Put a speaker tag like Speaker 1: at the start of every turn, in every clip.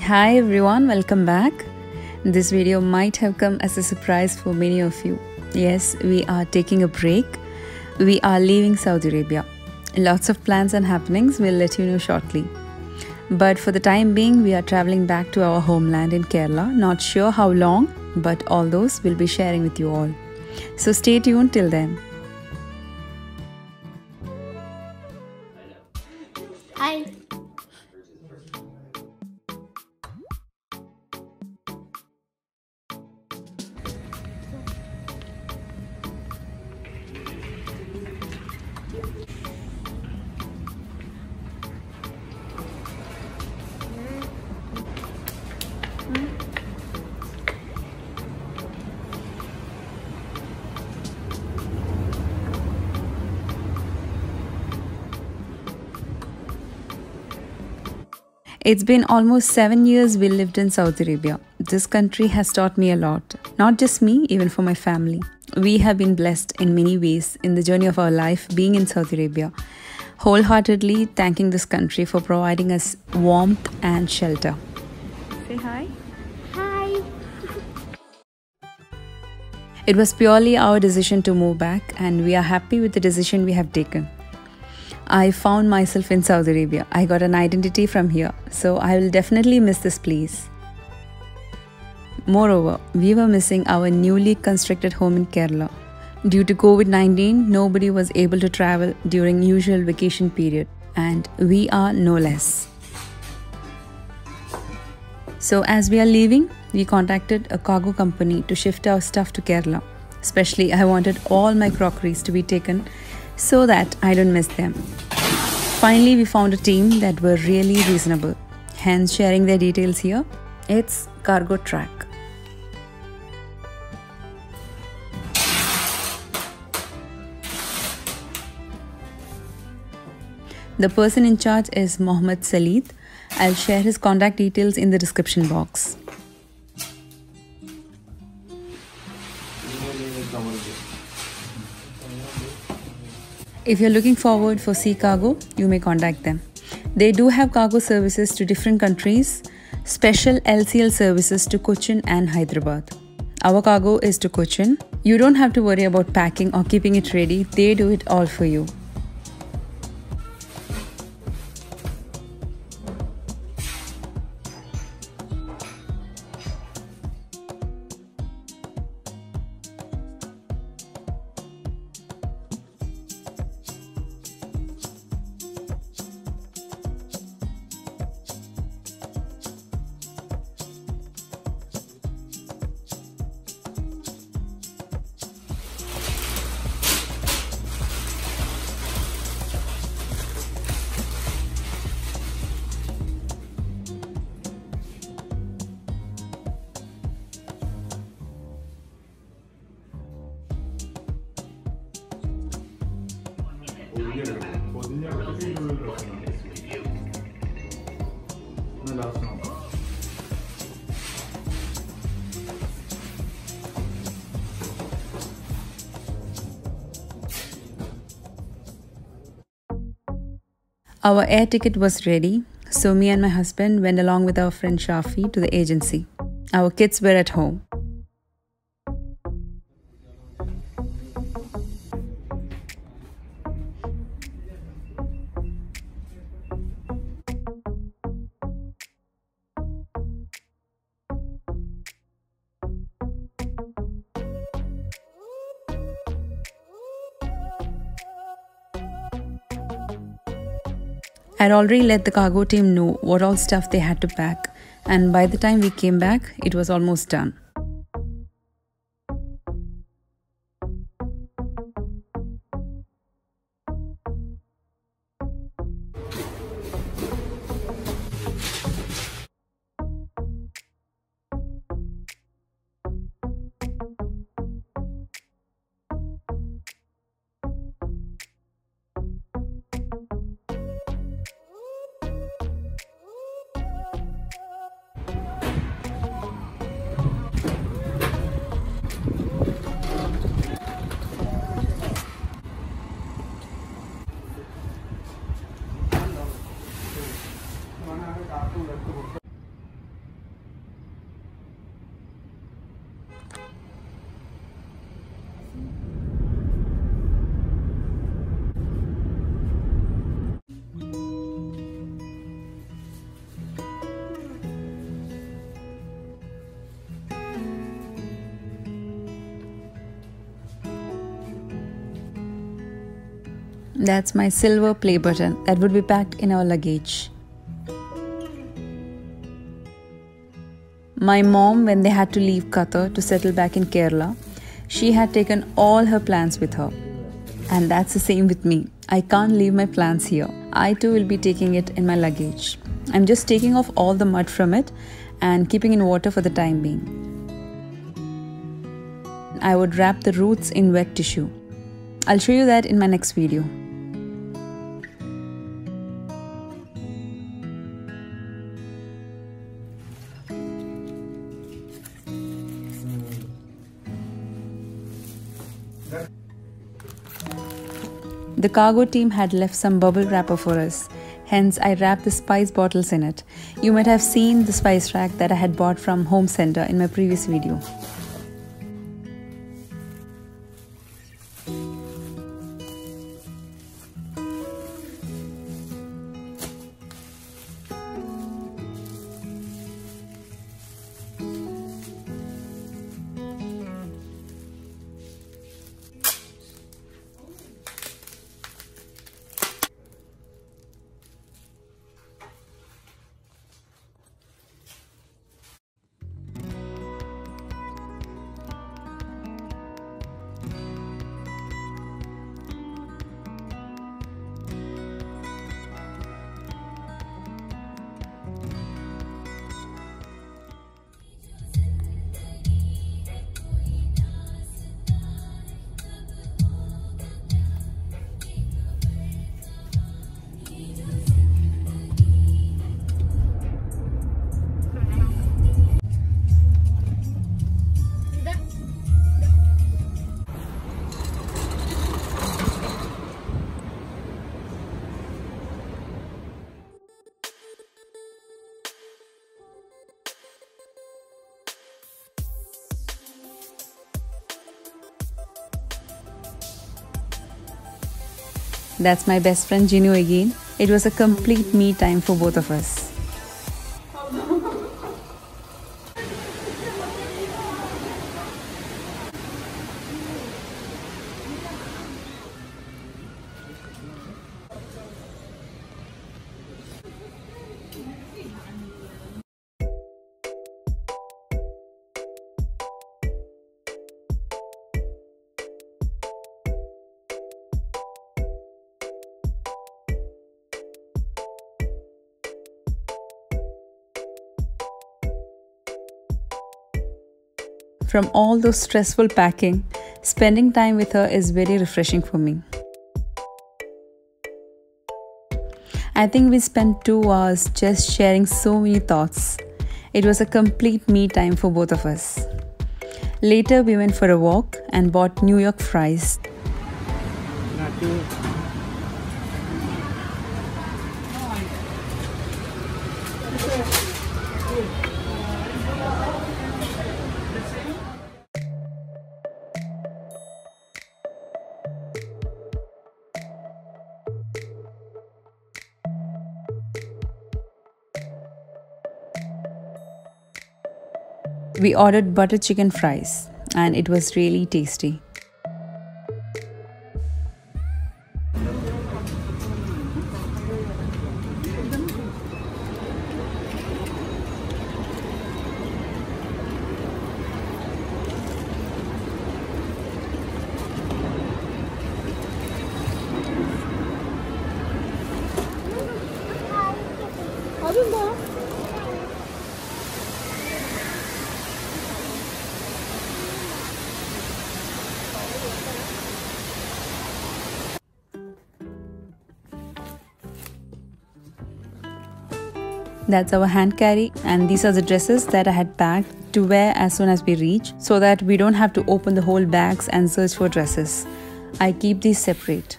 Speaker 1: Hi everyone, welcome back. This video might have come as a surprise for many of you. Yes, we are taking a break. We are leaving Saudi Arabia. Lots of plans and happenings, we'll let you know shortly. But for the time being, we are traveling back to our homeland in Kerala. Not sure how long, but all those we'll be sharing with you all. So stay tuned till then.
Speaker 2: Hi.
Speaker 1: It's been almost 7 years we lived in Saudi Arabia. This country has taught me a lot. Not just me, even for my family. We have been blessed in many ways in the journey of our life being in Saudi Arabia. Wholeheartedly thanking this country for providing us warmth and shelter. Say hi.
Speaker 2: Hi.
Speaker 1: It was purely our decision to move back, and we are happy with the decision we have taken. I found myself in Saudi Arabia. I got an identity from here, so I will definitely miss this place. Moreover, we were missing our newly constructed home in Kerala. Due to COVID-19, nobody was able to travel during usual vacation period, and we are no less. So as we are leaving, we contacted a cargo company to shift our stuff to Kerala. Especially, I wanted all my crockeries to be taken so that I don't miss them. Finally, we found a team that were really reasonable, hence sharing their details here. It's Cargo Track. The person in charge is Mohammed Salid. I'll share his contact details in the description box. If you're looking forward for sea cargo, you may contact them. They do have cargo services to different countries, special LCL services to Cochin and Hyderabad. Our cargo is to Cochin. You don't have to worry about packing or keeping it ready. They do it all for you. Our air ticket was ready, so me and my husband went along with our friend Shafi to the agency. Our kids were at home. I'd already let the cargo team know what all stuff they had to pack, and by the time we came back, it was almost done. That's my silver play button that would be packed in our luggage. My mom, when they had to leave Qatar to settle back in Kerala, she had taken all her plants with her. And that's the same with me. I can't leave my plants here. I too will be taking it in my luggage. I'm just taking off all the mud from it and keeping in water for the time being. I would wrap the roots in wet tissue. I'll show you that in my next video. The cargo team had left some bubble wrapper for us, hence I wrapped the spice bottles in it. You might have seen the spice rack that I had bought from Home Center in my previous video. That's my best friend Jinu again. It was a complete me time for both of us. From all those stressful packing, spending time with her is very refreshing for me. I think we spent 2 hours just sharing so many thoughts. It was a complete me time for both of us. Later we went for a walk and bought New York fries. We ordered butter chicken fries and it was really tasty. That's our hand carry, and these are the dresses that I had packed to wear as soon as we reach, so that we don't have to open the whole bags and search for dresses. I keep these separate.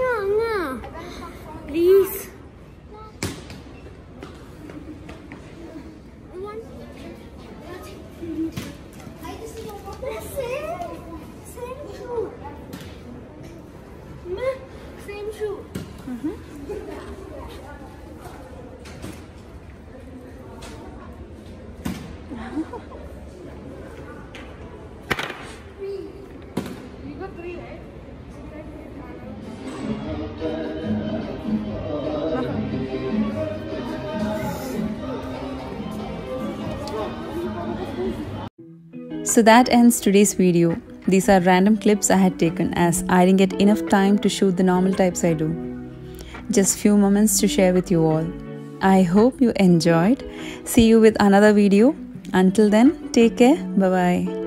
Speaker 2: Please. Same shoe. Same shoe. You got three, right?
Speaker 1: So that ends today's video. These are random clips I had taken as I didn't get enough time to shoot the normal types I do. Just few moments to share with you all. I hope you enjoyed. See you with another video. Until then, take care. Bye bye.